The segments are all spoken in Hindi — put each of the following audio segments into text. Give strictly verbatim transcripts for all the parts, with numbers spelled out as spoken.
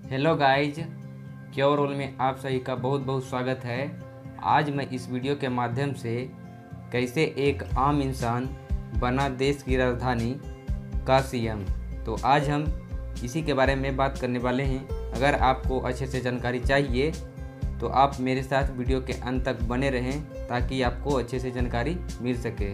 हेलो गाइज, क्योर रोल में आप सभी का बहुत बहुत स्वागत है। आज मैं इस वीडियो के माध्यम से कैसे एक आम इंसान बना देश की राजधानी का सीएम, तो आज हम इसी के बारे में बात करने वाले हैं। अगर आपको अच्छे से जानकारी चाहिए तो आप मेरे साथ वीडियो के अंत तक बने रहें ताकि आपको अच्छे से जानकारी मिल सके।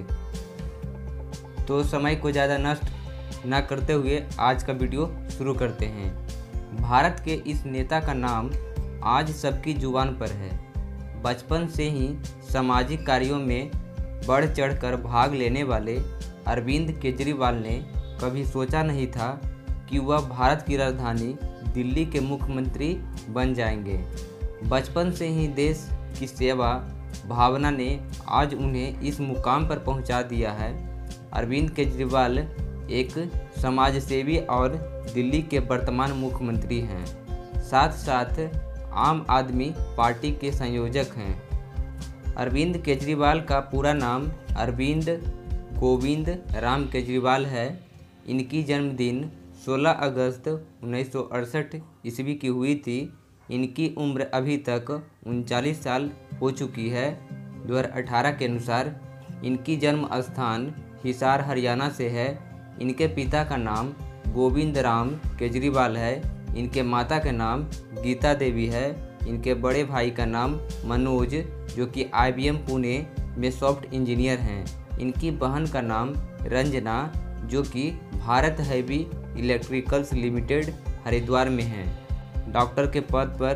तो समय को ज़्यादा नष्ट ना करते हुए आज का वीडियो शुरू करते हैं। भारत के इस नेता का नाम आज सबकी जुबान पर है। बचपन से ही सामाजिक कार्यों में बढ़ चढ़कर भाग लेने वाले अरविंद केजरीवाल ने कभी सोचा नहीं था कि वह भारत की राजधानी दिल्ली के मुख्यमंत्री बन जाएंगे। बचपन से ही देश की सेवा भावना ने आज उन्हें इस मुकाम पर पहुंचा दिया है। अरविंद केजरीवाल एक समाजसेवी और दिल्ली के वर्तमान मुख्यमंत्री हैं। साथ साथ आम आदमी पार्टी के संयोजक हैं। अरविंद केजरीवाल का पूरा नाम अरविंद गोविंद राम केजरीवाल है। इनकी जन्मदिन सोलह अगस्त उन्नीस सौ अड़सठ ईस्वी की हुई थी। इनकी उम्र अभी तक उनचालीस साल हो चुकी है। दो हज़ार अठारह के अनुसार इनकी जन्म स्थान हिसार हरियाणा से है। इनके पिता का नाम गोविंद राम केजरीवाल है। इनके माता का नाम गीता देवी है। इनके बड़े भाई का नाम मनोज, जो कि आईबीएम पुणे में सॉफ्ट इंजीनियर हैं। इनकी बहन का नाम रंजना, जो कि Bharat Heavy Electricals Limited Haridwar में हैं, डॉक्टर के पद पर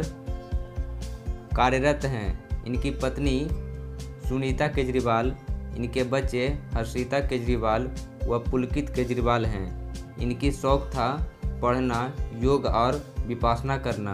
कार्यरत हैं। इनकी पत्नी सुनीता केजरीवाल, इनके बच्चे हर्षिता केजरीवाल व पुलकित केजरीवाल हैं। इनकी शौक था पढ़ना, योग और विपश्यना करना।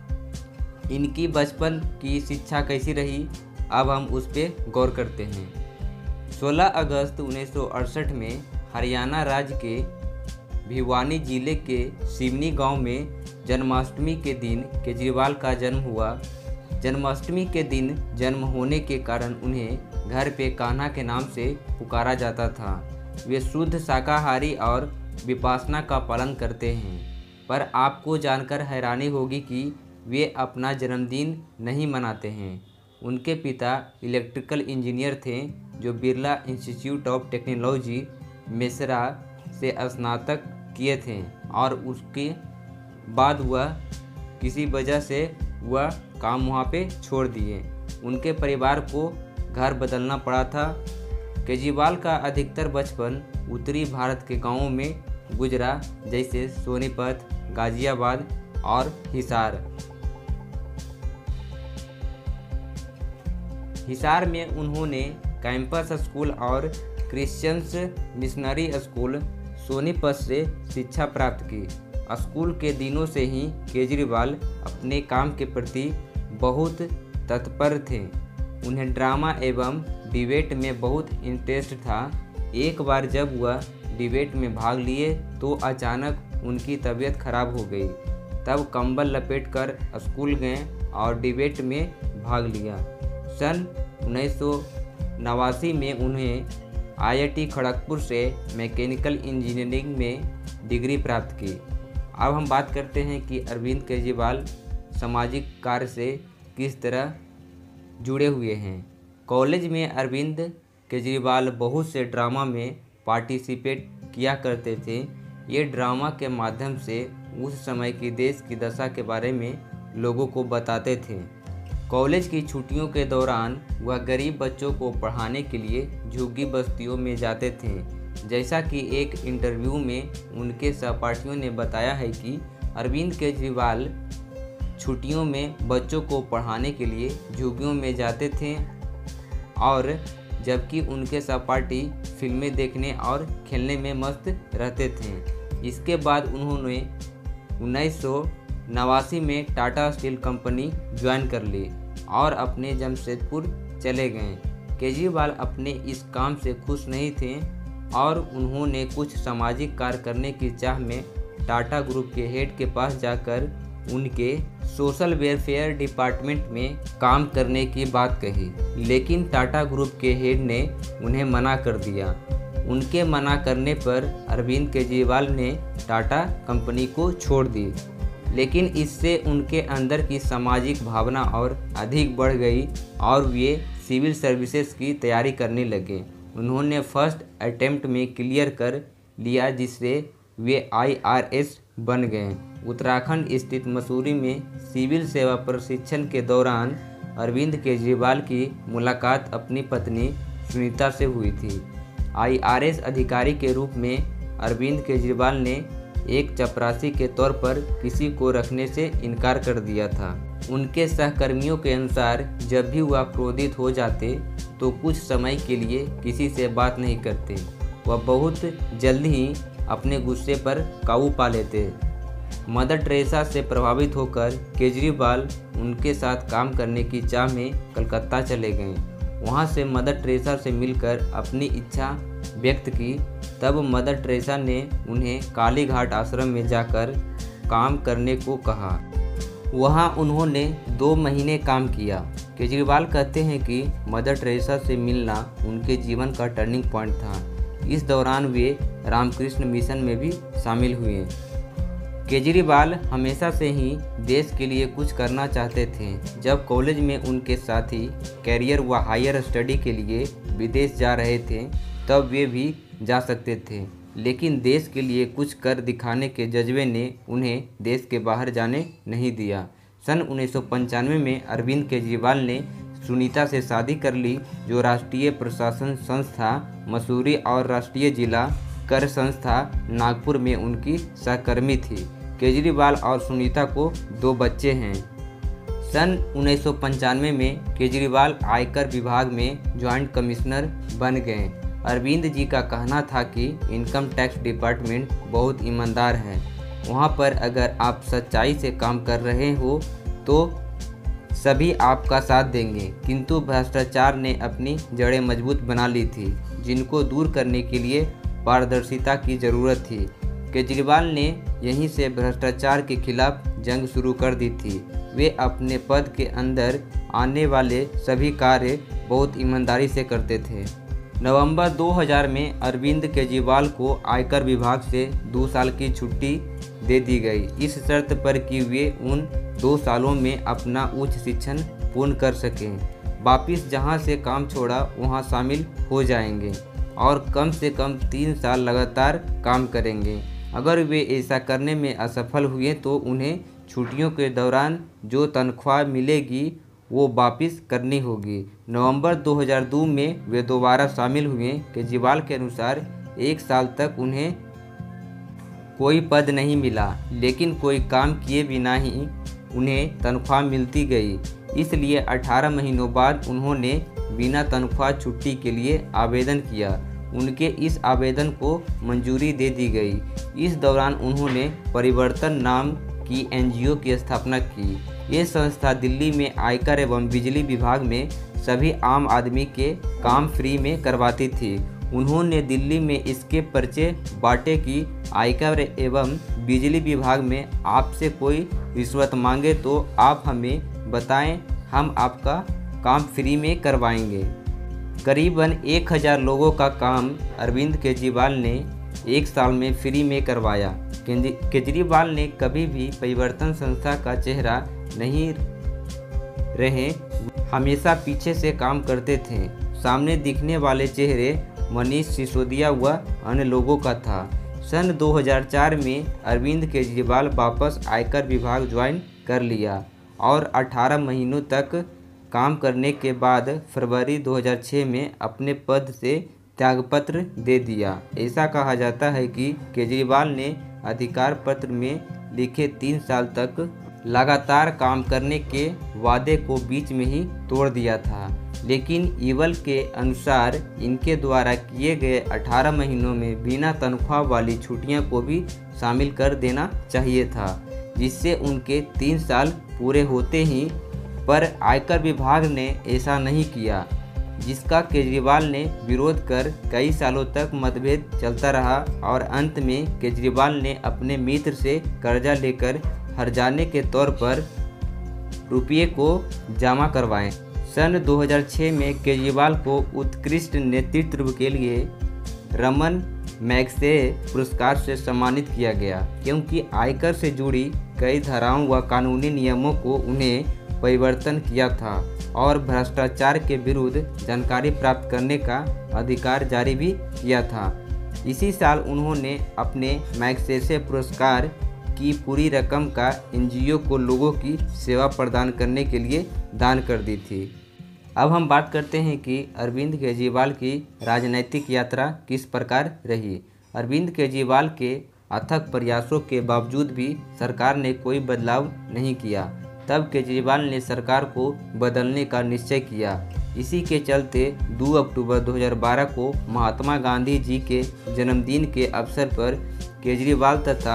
इनकी बचपन की शिक्षा कैसी रही, अब हम उस पर गौर करते हैं। सोलह अगस्त उन्नीस सौ अड़सठ में हरियाणा राज्य के भिवानी जिले के सिवनी गांव में जन्माष्टमी के दिन केजरीवाल का जन्म हुआ। जन्माष्टमी के दिन जन्म होने के कारण उन्हें घर पे कान्हा के नाम से पुकारा जाता था। वे शुद्ध शाकाहारी और विपश्यना का पालन करते हैं। पर आपको जानकर हैरानी होगी कि वे अपना जन्मदिन नहीं मनाते हैं। उनके पिता इलेक्ट्रिकल इंजीनियर थे, जो Birla Institute of Technology Mesra से स्नातक किए थे और उसके बाद वह किसी वजह से वह काम वहाँ पे छोड़ दिए। उनके परिवार को घर बदलना पड़ा था। केजरीवाल का अधिकतर बचपन उत्तरी भारत के गांवों में गुजरा, जैसे सोनीपत, गाजियाबाद और हिसार। हिसार में उन्होंने कैंपस स्कूल और क्रिश्चियंस मिशनरी स्कूल सोनीपत से शिक्षा प्राप्त की। स्कूल के दिनों से ही केजरीवाल अपने काम के प्रति बहुत तत्पर थे। उन्हें ड्रामा एवं डिबेट में बहुत इंटरेस्ट था। एक बार जब वह डिबेट में भाग लिए तो अचानक उनकी तबीयत खराब हो गई। तब कंबल लपेटकर स्कूल गए और डिबेट में भाग लिया। सन उन्नीस सौ नवासी में उन्हें आईआईटी खड़गपुर से मैकेनिकल इंजीनियरिंग में डिग्री प्राप्त की। अब हम बात करते हैं कि अरविंद केजरीवाल सामाजिक कार्य से किस तरह जुड़े हुए हैं। कॉलेज में अरविंद केजरीवाल बहुत से ड्रामा में पार्टिसिपेट किया करते थे। ये ड्रामा के माध्यम से उस समय की देश की दशा के बारे में लोगों को बताते थे। कॉलेज की छुट्टियों के दौरान वह गरीब बच्चों को पढ़ाने के लिए झुग्गी बस्तियों में जाते थे। जैसा कि एक इंटरव्यू में उनके सहपाठियों ने बताया है कि अरविंद केजरीवाल छुट्टियों में बच्चों को पढ़ाने के लिए झुग्गियों में जाते थे, और जबकि उनके सहपाठी फिल्में देखने और खेलने में मस्त रहते थे। इसके बाद उन्होंने उन्नीस सौ नवासी में टाटा स्टील कंपनी ज्वाइन कर ली और अपने जमशेदपुर चले गए। केजरीवाल अपने इस काम से खुश नहीं थे और उन्होंने कुछ सामाजिक कार्य करने की चाह में टाटा ग्रुप के हेड के पास जाकर उनके सोशल वेलफेयर डिपार्टमेंट में काम करने की बात कही, लेकिन टाटा ग्रुप के हेड ने उन्हें मना कर दिया। उनके मना करने पर अरविंद केजरीवाल ने टाटा कंपनी को छोड़ दी। लेकिन इससे उनके अंदर की सामाजिक भावना और अधिक बढ़ गई और वे सिविल सर्विसेज की तैयारी करने लगे। उन्होंने फर्स्ट अटेम्प्ट में क्लियर कर लिया, जिससे वे आई आर एस बन गए। उत्तराखंड स्थित मसूरी में सिविल सेवा प्रशिक्षण के दौरान अरविंद केजरीवाल की मुलाकात अपनी पत्नी सुनीता से हुई थी। आई आर एस अधिकारी के रूप में अरविंद केजरीवाल ने एक चपरासी के तौर पर किसी को रखने से इनकार कर दिया था। उनके सहकर्मियों के अनुसार जब भी वह क्रोधित हो जाते तो कुछ समय के लिए किसी से बात नहीं करते। वह बहुत जल्द ही अपने गुस्से पर काबू पा लेते। मदर टेरेसा से प्रभावित होकर केजरीवाल उनके साथ काम करने की चाह में कलकत्ता चले गए। वहां से मदर टेरेसा से मिलकर अपनी इच्छा व्यक्त की। तब मदर टेरेसा ने उन्हें काली घाट आश्रम में जाकर काम करने को कहा। वहां उन्होंने दो महीने काम किया। केजरीवाल कहते हैं कि मदर टेरेसा से मिलना उनके जीवन का टर्निंग पॉइंट था। इस दौरान वे रामकृष्ण मिशन में भी शामिल हुए। केजरीवाल हमेशा से ही देश के लिए कुछ करना चाहते थे। जब कॉलेज में उनके साथी कैरियर व हायर स्टडी के लिए विदेश जा रहे थे तब वे भी जा सकते थे, लेकिन देश के लिए कुछ कर दिखाने के जज्बे ने उन्हें देश के बाहर जाने नहीं दिया। सन उन्नीस सौ पंचानवे में अरविंद केजरीवाल ने सुनीता से शादी कर ली, जो राष्ट्रीय प्रशासन संस्था मसूरी और राष्ट्रीय जिला कर संस्था नागपुर में उनकी सहकर्मी थी। केजरीवाल और सुनीता को दो बच्चे हैं। सन उन्नीस सौ पंचानवे में केजरीवाल आयकर विभाग में ज्वाइंट कमिश्नर बन गए। अरविंद जी का कहना था कि इनकम टैक्स डिपार्टमेंट बहुत ईमानदार है। वहां पर अगर आप सच्चाई से काम कर रहे हो तो सभी आपका साथ देंगे, किंतु भ्रष्टाचार ने अपनी जड़ें मजबूत बना ली थी, जिनको दूर करने के लिए पारदर्शिता की ज़रूरत थी। केजरीवाल ने यहीं से भ्रष्टाचार के खिलाफ जंग शुरू कर दी थी। वे अपने पद के अंदर आने वाले सभी कार्य बहुत ईमानदारी से करते थे। नवंबर दो हज़ार में अरविंद केजरीवाल को आयकर विभाग से दो साल की छुट्टी दे दी गई, इस शर्त पर कि वे उन दो सालों में अपना उच्च शिक्षण पूर्ण कर सकें। वापिस जहां से काम छोड़ा वहां शामिल हो जाएंगे और कम से कम तीन साल लगातार काम करेंगे। अगर वे ऐसा करने में असफल हुए तो उन्हें छुट्टियों के दौरान जो तनख्वाह मिलेगी वो वापस करनी होगी। नवंबर दो हज़ार दो में वे दोबारा शामिल हुए। केजरीवाल के अनुसार एक साल तक उन्हें कोई पद नहीं मिला, लेकिन कोई काम किए बिना ही उन्हें तनख्वाह मिलती गई। इसलिए अठारह महीनों बाद उन्होंने बिना तनख्वाह छुट्टी के लिए आवेदन किया। उनके इस आवेदन को मंजूरी दे दी गई। इस दौरान उन्होंने परिवर्तन नाम की एन जी ओ की स्थापना की। ये संस्था दिल्ली में आयकर एवं बिजली विभाग में सभी आम आदमी के काम फ्री में करवाती थी। उन्होंने दिल्ली में इसके पर्चे बांटे कि आयकर एवं बिजली विभाग में आपसे कोई रिश्वत मांगे तो आप हमें बताएं, हम आपका काम फ्री में करवाएंगे। करीबन एक हज़ार लोगों का काम अरविंद केजरीवाल ने एक साल में फ्री में करवाया। केजरीवाल ने कभी भी परिवर्तन संस्था का चेहरा नहीं रहे, हमेशा पीछे से काम करते थे। सामने दिखने वाले चेहरे मनीष सिसोदिया व अन्य लोगों का था। सन दो हज़ार चार में अरविंद केजरीवाल वापस आयकर विभाग ज्वाइन कर लिया और अठारह महीनों तक काम करने के बाद फरवरी दो हज़ार छह में अपने पद से त्यागपत्र दे दिया। ऐसा कहा जाता है कि केजरीवाल ने अधिकार पत्र में लिखे तीन साल तक लगातार काम करने के वादे को बीच में ही तोड़ दिया था, लेकिन ईवल के अनुसार इनके द्वारा किए गए अठारह महीनों में बिना तनख्वाह वाली छुट्टियां को भी शामिल कर देना चाहिए था, जिससे उनके तीन साल पूरे होते ही, पर आयकर विभाग ने ऐसा नहीं किया, जिसका केजरीवाल ने विरोध कर कई सालों तक मतभेद चलता रहा और अंत में केजरीवाल ने अपने मित्र से कर्जा लेकर हर्जाने के तौर पर रुपये को जमा करवाए। सन दो हज़ार छह में केजरीवाल को उत्कृष्ट नेतृत्व के लिए रमन मैग्सेसे पुरस्कार से सम्मानित किया गया, क्योंकि आयकर से जुड़ी कई धाराओं व कानूनी नियमों को उन्हें परिवर्तन किया था और भ्रष्टाचार के विरुद्ध जानकारी प्राप्त करने का अधिकार जारी भी किया था। इसी साल उन्होंने अपने मैग्सेसे पुरस्कार की पूरी रकम का एनजीओ को लोगों की सेवा प्रदान करने के लिए दान कर दी थी। अब हम बात करते हैं कि अरविंद केजरीवाल की राजनीतिक यात्रा किस प्रकार रही। अरविंद केजरीवाल के अथक प्रयासों के बावजूद भी सरकार ने कोई बदलाव नहीं किया। तब केजरीवाल ने सरकार को बदलने का निश्चय किया। इसी के चलते दो अक्टूबर दो हज़ार बारह को महात्मा गांधी जी के जन्मदिन के अवसर पर केजरीवाल तथा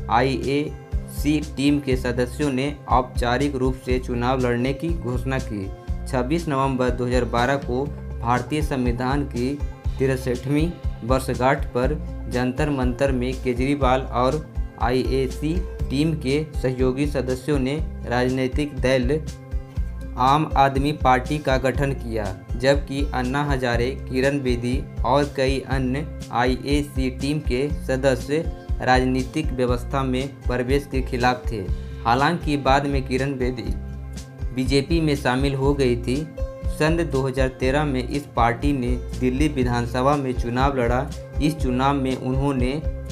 आईएसी टीम के सदस्यों ने औपचारिक रूप से चुनाव लड़ने की घोषणा की। छब्बीस नवंबर दो हज़ार बारह को भारतीय संविधान की तिरसठवीं वर्षगांठ पर जंतर मंतर में केजरीवाल और आईएसी टीम के सहयोगी सदस्यों ने राजनीतिक दल आम आदमी पार्टी का गठन किया, जबकि अन्ना हजारे, किरण बेदी और कई अन्य आईएसी टीम के सदस्य राजनीतिक व्यवस्था में प्रवेश के खिलाफ थे। हालांकि बाद में किरण बेदी बीजेपी में शामिल हो गई थी। सन दो हज़ार तेरह में इस पार्टी ने दिल्ली विधानसभा में चुनाव लड़ा। इस चुनाव में उन्होंने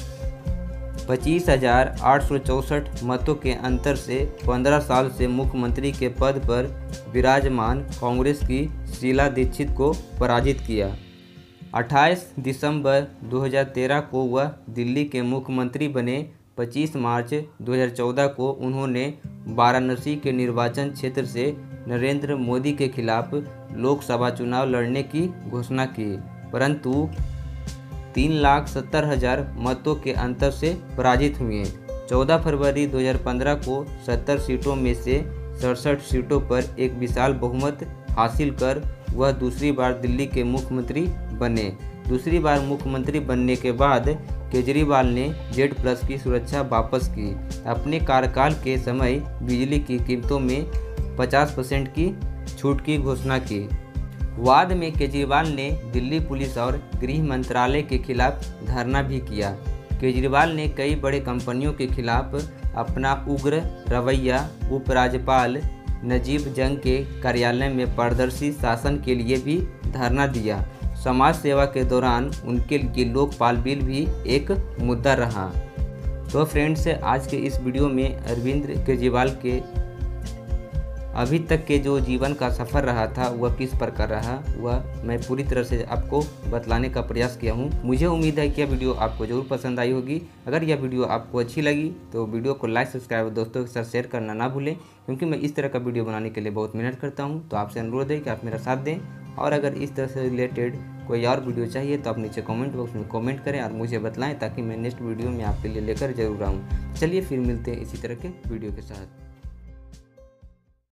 पच्चीस हजार आठ सौ चौंसठ मतों के अंतर से पंद्रह साल से मुख्यमंत्री के पद पर विराजमान कांग्रेस की शीला दीक्षित को पराजित किया। अट्ठाईस दिसंबर दो हज़ार तेरह को वह दिल्ली के मुख्यमंत्री बने। पच्चीस मार्च दो हज़ार चौदह को उन्होंने वाराणसी के निर्वाचन क्षेत्र से नरेंद्र मोदी के खिलाफ लोकसभा चुनाव लड़ने की घोषणा की, परंतु तीन लाख सत्तर हजार मतों के अंतर से पराजित हुए। चौदह फरवरी दो हज़ार पंद्रह को सत्तर सीटों में से सड़सठ सीटों पर एक विशाल बहुमत हासिल कर वह दूसरी बार दिल्ली के मुख्यमंत्री बने। दूसरी बार मुख्यमंत्री बनने के बाद केजरीवाल ने जेड प्लस की सुरक्षा वापस की। अपने कार्यकाल के समय बिजली की कीमतों में पचास परसेंट की छूट की घोषणा की। बाद में केजरीवाल ने दिल्ली पुलिस और गृह मंत्रालय के खिलाफ धरना भी किया। केजरीवाल ने कई बड़े कंपनियों के खिलाफ अपना उग्र रवैया उपराज्यपाल नजीब जंग के कार्यालय में पारदर्शी शासन के लिए भी धरना दिया। समाज सेवा के दौरान उनके लिए लोकपाल बिल भी एक मुद्दा रहा। तो फ्रेंड्स, आज के इस वीडियो में अरविंद केजरीवाल के अभी तक के जो जीवन का सफ़र रहा था वह किस प्रकार रहा, वह मैं पूरी तरह से आपको बतलाने का प्रयास किया हूं। मुझे उम्मीद है कि यह वीडियो आपको ज़रूर पसंद आई होगी। अगर यह वीडियो आपको अच्छी लगी तो वीडियो को लाइक, सब्सक्राइब और दोस्तों के साथ शेयर करना ना भूलें, क्योंकि मैं इस तरह का वीडियो बनाने के लिए बहुत मेहनत करता हूँ। तो आपसे अनुरोध है कि आप मेरा साथ दें, और अगर इस तरह से रिलेटेड कोई और वीडियो चाहिए तो आप नीचे कमेंट बॉक्स में कमेंट करें और मुझे बताएं, ताकि मैं नेक्स्ट वीडियो में आपके लिए लेकर जरूर आऊँ। चलिए फिर मिलते हैं इसी तरह के वीडियो के साथ।